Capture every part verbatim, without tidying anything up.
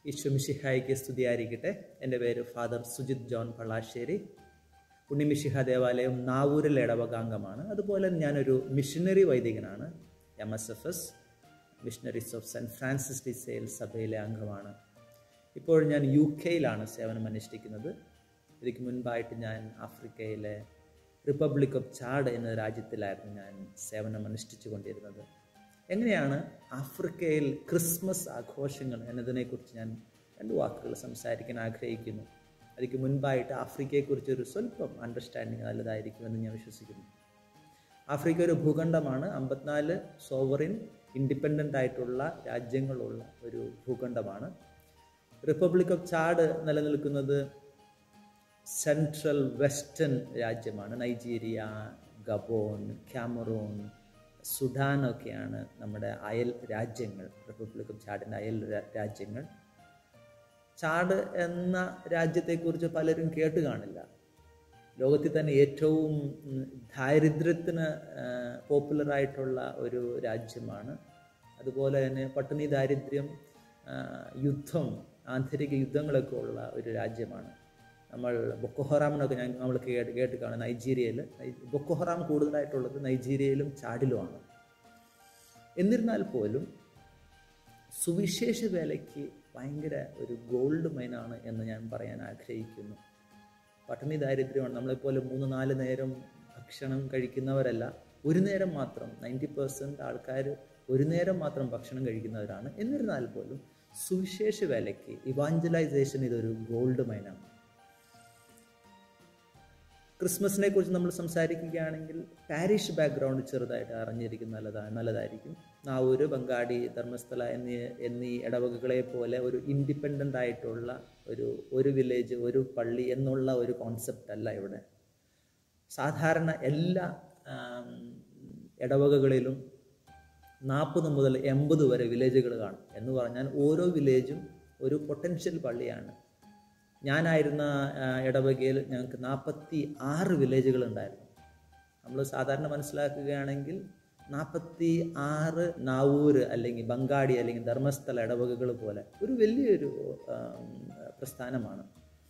ഈശ്വമിശിഹായിക്ക് സ്തുതിയായിരിക്കട്ടെ. എൻ്റെ പേര് ഫാദർ സുജിത് ജോൺ പള്ളാശ്ശേരി. ഉണ്ണിമിശിഹ ദേവാലയം നാവൂരിലെ ഇടവകാംഗമാണ്. അതുപോലെ ഞാനൊരു മിഷനറി വൈദികനാണ്. M S F S missionaries of saint Francis de Sales സഭയിലെ അംഗമാണ്. ഇപ്പോൾ ഞാൻ യു കെയിലാണ് സേവനം അനുഷ്ഠിക്കുന്നത്. ഇതിക്ക് മുൻപായിട്ട് ഞാൻ ആഫ്രിക്കയിലെ റിപ്പബ്ലിക് ഓഫ് ചാഡ് എന്ന രാജ്യത്തിലായിരുന്നു ഞാൻ സേവനം അനുഷ്ഠിച്ചു കൊണ്ടിരുന്നത്. എങ്ങനെയാണ് ആഫ്രിക്കയിൽ ക്രിസ്മസ് ആഘോഷങ്ങൾ എന്നതിനെക്കുറിച്ച് ഞാൻ രണ്ട് വാക്കുകൾ സംസാരിക്കാൻ ആഗ്രഹിക്കുന്നു. അതിക്ക് മുൻപായിട്ട് ആഫ്രിക്കയെക്കുറിച്ചൊരു സ്വല്പം അണ്ടർസ്റ്റാൻഡിങ് നല്ലതായിരിക്കുമെന്ന് ഞാൻ വിശ്വസിക്കുന്നു. ആഫ്രിക്ക ഒരു ഭൂഖണ്ഡമാണ്. അമ്പത്തിനാല് സോവറിൻ ഇൻഡിപെൻഡൻ്റ് ആയിട്ടുള്ള രാജ്യങ്ങളുള്ള ഒരു ഭൂഖണ്ഡമാണ്. റിപ്പബ്ലിക് ഓഫ് ചാഡ് നിലനിൽക്കുന്നത് സെൻട്രൽ വെസ്റ്റേൺ രാജ്യമാണ്. നൈജീരിയ, ഗബോൺ, ക്യാമറൂൺ, സുഡാനൊക്കെയാണ് നമ്മുടെ അയൽ രാജ്യങ്ങൾ, റിപ്പബ്ലിക് ഓഫ് ചാഡിൻ്റെ അയൽ രാജ്യങ്ങൾ. ചാഡ് എന്ന രാജ്യത്തെക്കുറിച്ച് പലരും കേട്ട് കാണില്ല. ലോകത്തിൽ തന്നെ ഏറ്റവും ദാരിദ്ര്യത്തിന് പോപ്പുലറായിട്ടുള്ള ഒരു രാജ്യമാണ്. അതുപോലെ തന്നെ പട്ടിണി, ദാരിദ്ര്യം, യുദ്ധം, ആന്തരിക യുദ്ധങ്ങളൊക്കെ ഉള്ള ഒരു രാജ്യമാണ്. നമ്മൾ ബൊക്കോഹറാമിനൊക്കെ ഞാൻ നമ്മൾ കേട്ട് കേട്ട് കാണും. നൈജീരിയയിൽ ബൊക്കോഹറാം കൂടുതലായിട്ടുള്ളത് നൈജീരിയയിലും ചാഡിലുമാണ്. എന്നിരുന്നാൽ പോലും സുവിശേഷ വേലയ്ക്ക് ഭയങ്കര ഒരു ഗോൾഡ് മൈനാണ് എന്ന് ഞാൻ പറയാൻ ആഗ്രഹിക്കുന്നു. പട്ടിണി, ദാരിദ്ര്യമാണ്. നമ്മളെപ്പോലെ മൂന്ന് നാല് നേരം ഭക്ഷണം കഴിക്കുന്നവരല്ല. ഒരു നേരം മാത്രം, നയൻറ്റി പെർസെൻറ്റ് ആൾക്കാർ ഒരു നേരം മാത്രം ഭക്ഷണം കഴിക്കുന്നവരാണ്. എന്നിരുന്നാൽ പോലും സുവിശേഷ വേലയ്ക്ക്, ഇവാഞ്ചലൈസേഷൻ ഇതൊരു ഗോൾഡ് മൈനാണ്. ക്രിസ്മസിനെ കുറിച്ച് നമ്മൾ സംസാരിക്കുകയാണെങ്കിൽ പാരിഷ് ബാക്ക്ഗ്രൗണ്ട് ചെറുതായിട്ട് അറിഞ്ഞിരിക്കുന്ന നല്ലതാണ് നല്ലതായിരിക്കും. നാവൂര്, ബംഗാടി, ധർമ്മസ്ഥല എന്നീ എന്നീ ഇടവകകളെ പോലെ ഒരു ഇൻഡിപെൻഡൻ്റ് ആയിട്ടുള്ള ഒരു ഒരു വില്ലേജ്, ഒരു പള്ളി എന്നുള്ള ഒരു കോൺസെപ്റ്റ് അല്ല ഇവിടെ. സാധാരണ എല്ലാ ഇടവകകളിലും നാൽപ്പത് മുതൽ എൺപത് വരെ വില്ലേജുകൾ കാണും. എന്ന് പറഞ്ഞാൽ ഓരോ വില്ലേജും ഒരു പൊട്ടൻഷ്യൽ പള്ളിയാണ്. ഞാനായിരുന്ന ഇടവകയിൽ ഞങ്ങൾക്ക് നാൽപ്പത്തി ആറ് വില്ലേജുകൾ ഉണ്ടായിരുന്നു. നമ്മൾ സാധാരണ മനസ്സിലാക്കുകയാണെങ്കിൽ നാൽപ്പത്തി ആറ് നാവൂര് അല്ലെങ്കിൽ ബംഗാടി അല്ലെങ്കിൽ ധർമ്മസ്ഥല ഇടവകകൾ പോലെ ഒരു വലിയൊരു പ്രസ്ഥാനമാണ്.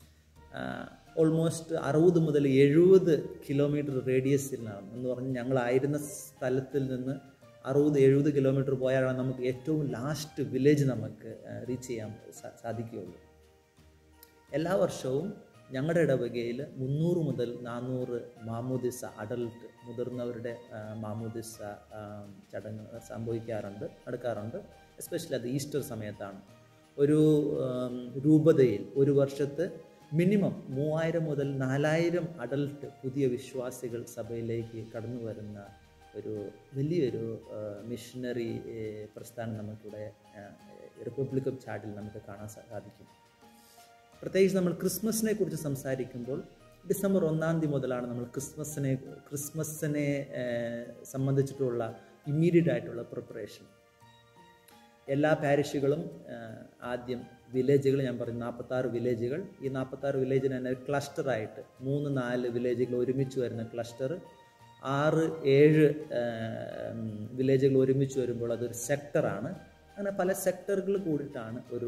ഓൾമോസ്റ്റ് അറുപത് മുതൽ എഴുപത് കിലോമീറ്റർ റേഡിയസിലാണ്. എന്ന് പറഞ്ഞാൽ ഞങ്ങളായിരുന്ന സ്ഥലത്തിൽ നിന്ന് അറുപത് എഴുപത് കിലോമീറ്റർ പോയാലാണ് നമുക്ക് ഏറ്റവും ലാസ്റ്റ് വില്ലേജ് നമുക്ക് റീച്ച് ചെയ്യാൻ സാധിക്കുകയുള്ളൂ. എല്ലാ വർഷവും ഞങ്ങളുടെ ഇടവകയിൽ മുന്നൂറ് മുതൽ നാനൂറ് മാമോദിസ, അഡൽട്ട് മുതിർന്നവരുടെ മാമോദിസ ചടങ്ങ് സംഭവിക്കാറുണ്ട്, നടക്കാറുണ്ട്. എസ്പെഷ്യലി അത് ഈസ്റ്റർ സമയത്താണ്. ഒരു രൂപതയിൽ ഒരു വർഷത്ത് മിനിമം മൂവായിരം മുതൽ നാലായിരം അഡൽട്ട് പുതിയ വിശ്വാസികൾ സഭയിലേക്ക് കടന്നു വരുന്ന ഒരു വലിയൊരു മിഷനറി പ്രസ്ഥാനം നമുക്കിവിടെ റിപ്പബ്ലിക് ഓഫ് ചാഡിൽ നമുക്ക് കാണാൻ സാധിക്കും. പ്രത്യേകിച്ച് നമ്മൾ ക്രിസ്മസിനെ കുറിച്ച് സംസാരിക്കുമ്പോൾ ഡിസംബർ ഒന്നാം തീയതി മുതലാണ് നമ്മൾ ക്രിസ്മസിനെ ക്രിസ്മസിനെ സംബന്ധിച്ചിട്ടുള്ള ഇമ്മീഡിയറ്റ് ആയിട്ടുള്ള പ്രിപ്പറേഷൻ. എല്ലാ പാരിഷുകളും ആദ്യം വില്ലേജുകൾ, ഞാൻ പറഞ്ഞു നാൽപ്പത്താറ് വില്ലേജുകൾ, ഈ നാൽപ്പത്താറ് വില്ലേജിന് തന്നെ ക്ലസ്റ്ററായിട്ട് മൂന്ന് നാല് വില്ലേജുകൾ ഒരുമിച്ച് വരുന്ന ക്ലസ്റ്റർ, ആറ് ഏഴ് വില്ലേജുകൾ ഒരുമിച്ച് വരുമ്പോൾ അതൊരു സെക്ടറാണ്. അങ്ങനെ പല സെക്ടറുകൾ കൂടിയിട്ടാണ് ഒരു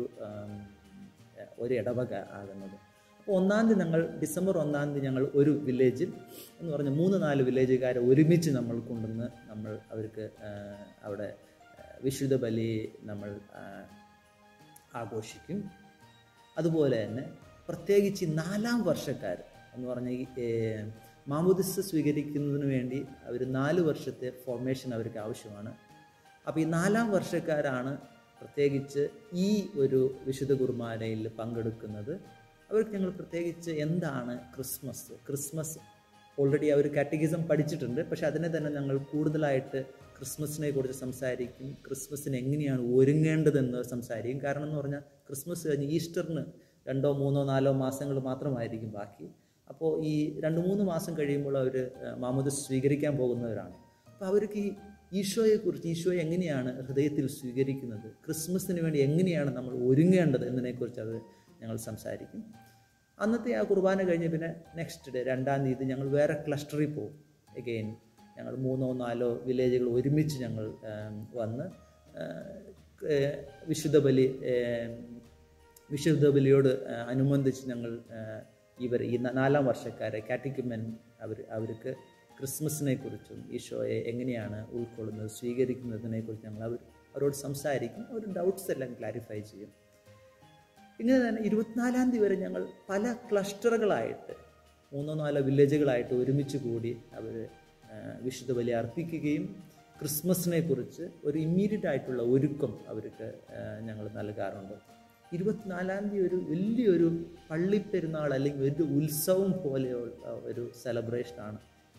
ഒരു ഇടവക ആകുന്നത്. അപ്പോൾ ഒന്നാം തീയതി ഞങ്ങൾ ഡിസംബർ ഒന്നാം തീയതി ഞങ്ങൾ ഒരു വില്ലേജിൽ എന്ന് പറഞ്ഞാൽ മൂന്ന് നാല് വില്ലേജുകാരെ ഒരുമിച്ച് നമ്മൾ കൊണ്ടുവന്ന് നമ്മൾ അവർക്ക് അവിടെ വിശുദ്ധ ബലി നമ്മൾ ആഘോഷിക്കും. അതുപോലെ തന്നെ പ്രത്യേകിച്ച് നാലാം വർഷക്കാർ എന്ന് പറഞ്ഞാൽ ഈ മാമോദിസ സ്വീകരിക്കുന്നതിന് വേണ്ടി അവർ നാല് വർഷത്തെ ഫോർമേഷൻ അവർക്ക് ആവശ്യമാണ്. അപ്പോൾ ഈ നാലാം വർഷക്കാരാണ് പ്രത്യേകിച്ച് ഈ ഒരു വിശുദ്ധ കുർബാനയിൽ പങ്കെടുക്കുന്നത്. അവർക്ക് ഞങ്ങൾ പ്രത്യേകിച്ച് എന്താണ് ക്രിസ്മസ് ക്രിസ്മസ് ഓൾറെഡി അവർ കാറ്റഗിസം പഠിച്ചിട്ടുണ്ട്. പക്ഷെ അതിനെ തന്നെ ഞങ്ങൾ കൂടുതലായിട്ട് ക്രിസ്മസിനെ കുറിച്ച് സംസാരിക്കും. ക്രിസ്മസിന് എങ്ങനെയാണ് ഒരുങ്ങേണ്ടതെന്ന് സംസാരിക്കും. കാരണം എന്ന് പറഞ്ഞാൽ ക്രിസ്മസ് കഴിഞ്ഞ് ഈസ്റ്ററിന് രണ്ടോ മൂന്നോ നാലോ മാസങ്ങൾ മാത്രമായിരിക്കും ബാക്കി. അപ്പോൾ ഈ രണ്ട് മൂന്ന് മാസം കഴിയുമ്പോൾ അവർ മാമോദിസ സ്വീകരിക്കാൻ പോകുന്നവരാണ്. അപ്പോൾ അവർക്ക് ഈ ഈശോയെക്കുറിച്ച്, ഈശോയെ എങ്ങനെയാണ് ഹൃദയത്തിൽ സ്വീകരിക്കുന്നത്, ക്രിസ്മസിന് വേണ്ടി എങ്ങനെയാണ് നമ്മൾ ഒരുങ്ങേണ്ടത് എന്നതിനെക്കുറിച്ച് അത് ഞങ്ങൾ സംസാരിക്കും. അന്നത്തെ ആ കുർബാന കഴിഞ്ഞ് പിന്നെ നെക്സ്റ്റ് ഡേ രണ്ടാം തീയതി ഞങ്ങൾ വേറെ ക്ലസ്റ്ററിൽ പോകും. എഗെയിൻ ഞങ്ങൾ മൂന്നോ നാലോ വില്ലേജുകൾ ഒരുമിച്ച് ഞങ്ങൾ വന്ന് വിശുദ്ധ ബലി വിശുദ്ധ ബലിയോട് അനുബന്ധിച്ച് ഞങ്ങൾ ഇവർ ഈ നാലാം വർഷക്കാരെ കാറ്റക്കിമെൻ അവർ അവർക്ക് ക്രിസ്മസിനെ കുറിച്ചും ഈശോയെ എങ്ങനെയാണ് ഉൾക്കൊള്ളുന്നത് സ്വീകരിക്കുന്നതിനെ കുറിച്ച് ഞങ്ങൾ അവർ അവരോട് സംസാരിക്കും. അവർ ഡൗട്ട്സ് എല്ലാം ക്ലാരിഫൈ ചെയ്യും. ഇങ്ങനെ തന്നെ ഇരുപത്തിനാലാം തീയതി വരെ ഞങ്ങൾ പല ക്ലസ്റ്ററുകളായിട്ട് മൂന്നോ നാലോ വില്ലേജുകളായിട്ട് ഒരുമിച്ച് കൂടി അവർ വിശുദ്ധ ബലി അർപ്പിക്കുകയും ക്രിസ്മസിനെ കുറിച്ച് ഒരു ഇമ്മീഡിയറ്റ് ആയിട്ടുള്ള ഒരുക്കം അവർക്ക് ഞങ്ങൾ നൽകാറുണ്ട്. ഇരുപത്തിനാലാം തീയതി ഒരു വലിയൊരു പള്ളിപ്പെരുന്നാൾ അല്ലെങ്കിൽ ഒരു ഉത്സവം പോലെയുള്ള ഒരു സെലിബ്രേഷനാണ്.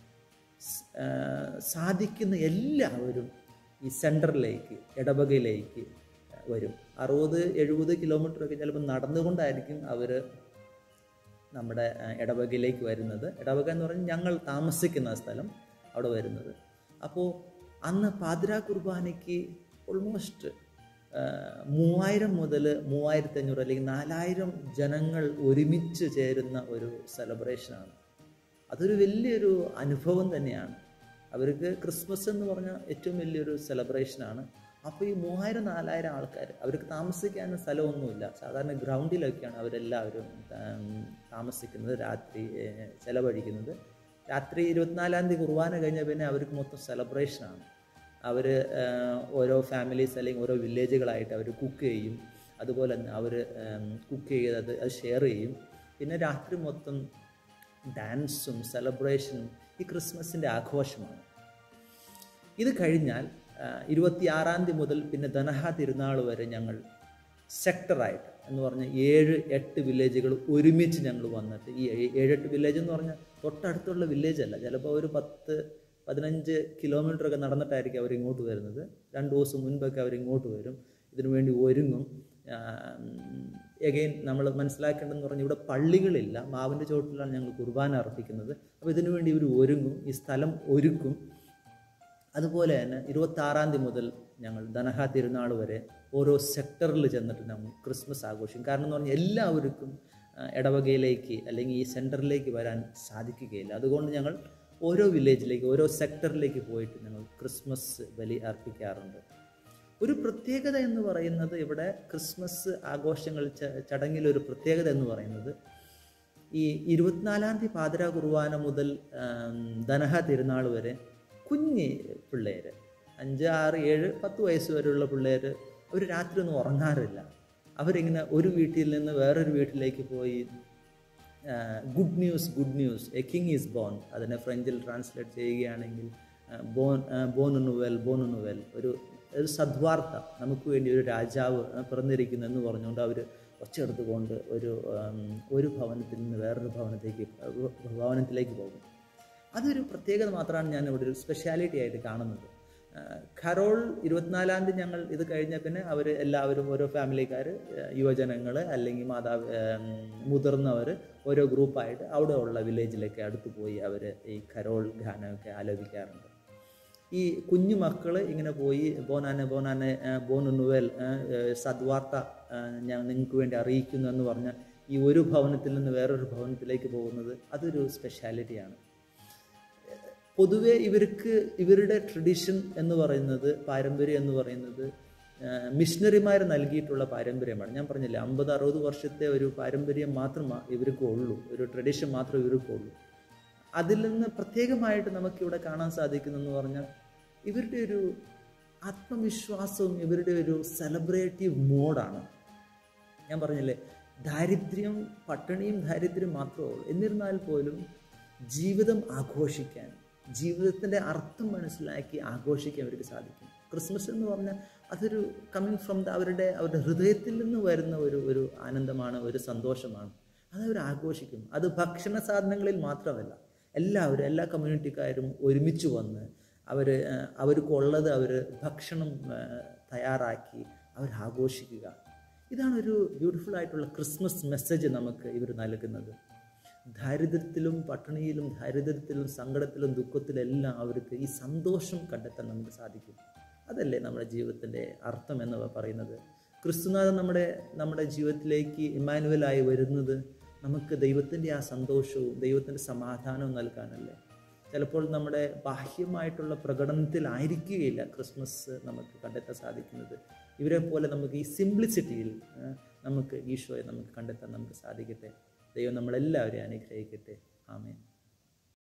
സാധിക്കുന്ന എല്ലാവരും ഈ സെൻറ്ററിലേക്ക് ഇടവകയിലേക്ക് വരും. അറുപത് എഴുപത് കിലോമീറ്ററൊക്കെ ചിലപ്പോൾ നടന്നുകൊണ്ടായിരിക്കും അവർ നമ്മുടെ ഇടവകയിലേക്ക് വരുന്നത്. ഇടവക എന്ന് പറഞ്ഞാൽ ഞങ്ങൾ താമസിക്കുന്ന സ്ഥലം അവിടെ വരുന്നത്. അപ്പോൾ അന്ന് പാതിരാ കുർബാനയ്ക്ക് ഓൾമോസ്റ്റ് മൂവായിരം മുതൽ മൂവായിരത്തി അഞ്ഞൂറ് അല്ലെങ്കിൽ നാലായിരം ജനങ്ങൾ ഒരുമിച്ച് ചേരുന്ന ഒരു സെലിബ്രേഷനാണ്. അതൊരു വലിയൊരു അനുഭവം തന്നെയാണ്. അവർക്ക് ക്രിസ്മസ് എന്ന് പറഞ്ഞാൽ ഏറ്റവും വലിയൊരു സെലിബ്രേഷനാണ്. അപ്പോൾ ഈ മൂവായിരം നാലായിരം ആൾക്കാർ അവർക്ക് താമസിക്കാൻ സ്ഥലമൊന്നുമില്ല. സാധാരണ ഗ്രൗണ്ടിലൊക്കെയാണ് അവരെല്ലാവരും താമസിക്കുന്നത്, രാത്രി ചിലവഴിക്കുന്നത്. രാത്രി ഇരുപത്തിനാലാം തീയതി കുർബാന കഴിഞ്ഞാൽ പിന്നെ അവർക്ക് മൊത്തം സെലിബ്രേഷനാണ്. അവർ ഓരോ ഫാമിലീസ് അല്ലെങ്കിൽ ഓരോ വില്ലേജുകളായിട്ട് അവർ കുക്ക് ചെയ്യും. അതുപോലെ തന്നെ അവർ കുക്ക് ചെയ്തത് അത് ഷെയർ ചെയ്യും. പിന്നെ രാത്രി മൊത്തം ഡാൻസും സെലിബ്രേഷനും ഈ ക്രിസ്മസിൻ്റെ ആഘോഷമാണ്. ഇത് കഴിഞ്ഞാൽ ഇരുപത്തിയാറാം തീയതി മുതൽ പിന്നെ ദനഹ തിരുനാൾ വരെ ഞങ്ങൾ സെക്ടറായിട്ട് എന്ന് പറഞ്ഞാൽ ഏഴ് എട്ട് വില്ലേജുകൾ ഒരുമിച്ച് ഞങ്ങൾ വന്നിട്ട്, ഈ ഏഴെട്ട് വില്ലേജ് എന്ന് പറഞ്ഞാൽ തൊട്ടടുത്തുള്ള വില്ലേജ് അല്ല, ചിലപ്പോൾ ഒരു പത്ത് പതിനഞ്ച് കിലോമീറ്ററൊക്കെ നടന്നിട്ടായിരിക്കും അവരിങ്ങോട്ട് വരുന്നത്. രണ്ട് ദിവസം മുൻപൊക്കെ അവരിങ്ങോട്ട് വരും, ഇതിനു വേണ്ടി ഒരുങ്ങും. എഗെയിൻ നമ്മൾ മനസ്സിലാക്കേണ്ടതെന്ന് പറഞ്ഞാൽ ഇവിടെ പള്ളികളില്ല, മാവിൻ്റെ ചോട്ടിലാണ് ഞങ്ങൾ കുർബാന അർപ്പിക്കുന്നത്. അപ്പോൾ ഇതിനു വേണ്ടി ഇവർ ഒരുങ്ങും, ഈ സ്ഥലം ഒരുക്കും. അതുപോലെ തന്നെ ഇരുപത്താറാം തീയതി മുതൽ ഞങ്ങൾ ദനഹ തിരുനാൾ വരെ ഓരോ സെക്ടറിൽ ചെന്നിട്ട് നമ്മൾ ക്രിസ്മസ് ആഘോഷിക്കും. കാരണം എന്ന് പറഞ്ഞാൽ എല്ലാവർക്കും ഇടവകയിലേക്ക് അല്ലെങ്കിൽ ഈ സെൻറ്ററിലേക്ക് വരാൻ സാധിക്കുകയില്ല. അതുകൊണ്ട് ഞങ്ങൾ ഓരോ വില്ലേജിലേക്ക് ഓരോ സെക്ടറിലേക്ക് പോയിട്ട് ഞങ്ങൾ ക്രിസ്മസ് ബലി അർപ്പിക്കാറുണ്ട്. ഒരു പ്രത്യേകത എന്ന് പറയുന്നത് ഇവിടെ ക്രിസ്മസ് ആഘോഷങ്ങൾ ചടങ്ങിലൊരു പ്രത്യേകത എന്ന് പറയുന്നത് ഈ ഇരുപത്തിനാലാം തീയതി പാതിരാ കുർബാന മുതൽ ദനഹ തിരുനാൾ വരെ കുഞ്ഞ് പിള്ളേർ അഞ്ച് ആറ് ഏഴ് പത്ത് വയസ്സ് വരെയുള്ള പിള്ളേർ അവർ രാത്രി ഒന്നും ഉറങ്ങാറില്ല. അവരിങ്ങനെ ഒരു വീട്ടിൽ നിന്ന് വേറൊരു വീട്ടിലേക്ക് പോയി good news good news a king is born, അതിനെ ഫ്രഞ്ചിൽ ട്രാൻസ്ലേറ്റ് ചെയ്യുകയാണെങ്കിൽ ബോൺ ബോൺ നുവൽ ബോൺ നുവൽ ഒരു ഒരു സദ്വാർത്ത, നമുക്ക് വേണ്ടി ഒരു രാജാവ് പിറന്നിരിക്കുന്നു എന്ന് പറഞ്ഞുകൊണ്ട് അവർ ഒച്ചെടുത്തുകൊണ്ട് ഒരു ഒരു ഭവനത്തിൽ നിന്ന് വേറൊരു ഭവനത്തേക്ക് ഭവനത്തിലേക്ക് പോകും. അതൊരു പ്രത്യേകത മാത്രമാണ് ഞാൻ ഇവിടെ ഒരു സ്പെഷ്യാലിറ്റി ആയിട്ട് കാണുന്നത്. ഖരോൾ ഇരുപത്തിനാലാം തീയതി ഞങ്ങൾ ഇത് കഴിഞ്ഞാൽ പിന്നെ അവർ എല്ലാവരും ഓരോ ഫാമിലിക്കാർ, യുവജനങ്ങൾ അല്ലെങ്കിൽ മാതാവ് മുതിർന്നവർ ഓരോ ഗ്രൂപ്പായിട്ട് അവിടെ ഉള്ള വില്ലേജിലേക്ക് അടുത്ത് പോയി അവർ ഈ ഖരോൾ ഗാനമൊക്കെ ആലോപിക്കാറുണ്ട്. ഈ കുഞ്ഞു മക്കൾ ഇങ്ങനെ പോയി ബോനാനെ ബോനാനെ ബോൺ നുവൽ സദ്വാർത്ത ഞാൻ നിങ്ങൾക്ക് വേണ്ടി അറിയിക്കുന്നു എന്ന് പറഞ്ഞാൽ ഈ ഒരു ഭവനത്തിൽ നിന്ന് വേറൊരു ഭവനത്തിലേക്ക് പോകുന്നത് അതൊരു സ്പെഷ്യാലിറ്റിയാണ്. പൊതുവെ ഇവർക്ക് ഇവരുടെ ട്രഡീഷൻ എന്ന് പറയുന്നത്, പാരമ്പര്യം എന്ന് പറയുന്നത് മിഷണറിമാർ നൽകിയിട്ടുള്ള പാരമ്പര്യമാണ്. ഞാൻ പറഞ്ഞില്ലേ, അമ്പത് അറുപത് വർഷത്തെ ഒരു പാരമ്പര്യം മാത്രമാണ് ഇവർക്ക് ഉള്ളൂ, ഒരു ട്രഡീഷൻ മാത്രമേ ഇവർക്കുള്ളൂ. അതിൽ നിന്ന് പ്രത്യേകമായിട്ട് നമുക്കിവിടെ കാണാൻ സാധിക്കുന്നതെന്ന് പറഞ്ഞാൽ ഇവരുടെ ഒരു ആത്മവിശ്വാസവും ഇവരുടെ ഒരു സെലിബ്രേറ്റീവ് മോഡാണ്. ഞാൻ പറഞ്ഞില്ലേ, ദാരിദ്ര്യം പട്ടിണിയും ദാരിദ്ര്യം മാത്രമേ ഉള്ളൂ. എന്നിരുന്നാൽ പോലും ജീവിതം ആഘോഷിക്കാൻ, ജീവിതത്തിൻ്റെ അർത്ഥം മനസ്സിലാക്കി ആഘോഷിക്കാൻ അവർക്ക് സാധിക്കും. ക്രിസ്മസ് എന്ന് പറഞ്ഞാൽ അതൊരു കമ്മിങ് ഫ്രം ദ അവരുടെ അവരുടെ ഹൃദയത്തിൽ നിന്ന് വരുന്ന ഒരു ഒരു ആനന്ദമാണ്, ഒരു സന്തോഷമാണ്. അതവർ ആഘോഷിക്കും. അത് ഭക്ഷണ സാധനങ്ങളിൽ മാത്രമല്ല, എല്ലാവരും എല്ലാ കമ്മ്യൂണിറ്റിക്കാരും ഒരുമിച്ച് വന്ന് അവർ അവർക്കുള്ളത് അവർ ഭക്ഷണം തയ്യാറാക്കി അവർ ആഘോഷിക്കുക. ഇതാണ് ഒരു ബ്യൂട്ടിഫുൾ ആയിട്ടുള്ള ക്രിസ്മസ് മെസ്സേജ് നമുക്ക് ഇവർ നൽകുന്നത്. ദാരിദ്ര്യത്തിലും പട്ടിണിയിലും ദാരിദ്ര്യത്തിലും സങ്കടത്തിലും ദുഃഖത്തിലെല്ലാം അവർക്ക് ഈ സന്തോഷം കണ്ടെത്താൻ നമുക്ക് സാധിക്കും. അതല്ലേ നമ്മുടെ ജീവിതത്തിൻ്റെ അർത്ഥം എന്ന് പറയുന്നത്. ക്രിസ്തുനാഥൻ നമ്മുടെ നമ്മുടെ ജീവിതത്തിലേക്ക് ഇമ്മാനുവലായി വരുന്നത് നമുക്ക് ദൈവത്തിൻ്റെ ആ സന്തോഷവും ദൈവത്തിൻ്റെ സമാധാനവും നൽകാനല്ലേ. ചിലപ്പോൾ നമ്മുടെ ബാഹ്യമായിട്ടുള്ള പ്രകടനത്തിലായിരിക്കുകയില്ല ക്രിസ്മസ് നമുക്ക് കണ്ടെത്താൻ സാധിക്കുന്നത്. ഇവരെ പോലെ നമുക്ക് ഈ സിംപ്ലിസിറ്റിയിൽ നമുക്ക് ഈശോയെ നമുക്ക് കണ്ടെത്താൻ നമുക്ക് സാധിക്കട്ടെ. ദൈവം നമ്മളെല്ലാവരെയും അനുഗ്രഹിക്കട്ടെ. ആമേൻ.